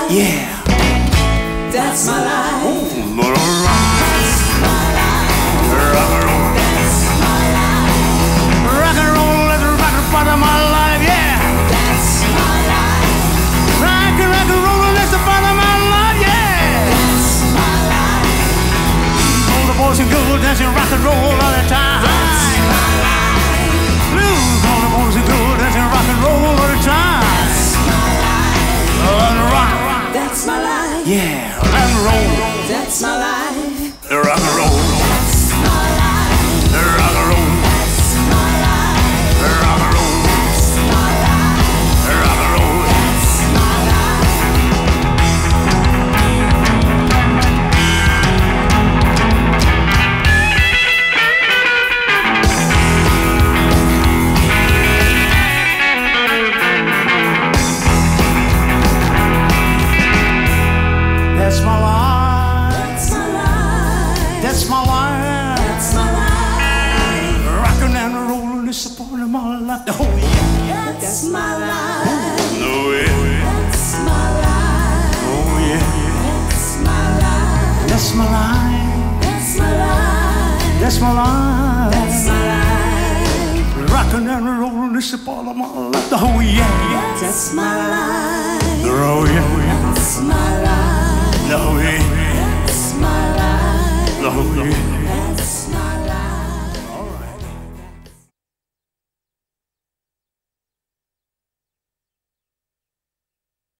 Yeah. That's my life. Oh, That's my life. rock and roll. That's my life. Rock and roll is the rock and part of my life. Yeah. That's my life. Rock and roll is the part of my life. Yeah. That's my life. All the boys and girls dancing rock and roll all the time. That's my life. Blues, all the boys and girls dancing rock and roll all the time. That's my life. Rock. That's my life. Yeah, rock and roll. That's my life. Rock and roll. That's my life. Rock and roll. That's my life. Rock and roll. That's my life. Rock and roll. That's my life. That's my life. That's my life. That's my life. That's my life. Rockin' and rollin' is a part of my life. Oh yeah. That's my life. Oh yeah. That's my life. Oh yeah. That's my life. That's my life. That's my life. That's my life. That's my life. Rockin' and rollin' is a part of my life. Oh yeah. That's my life. Oh yeah. That's my life. Oh yeah. That's my life. Oh yeah.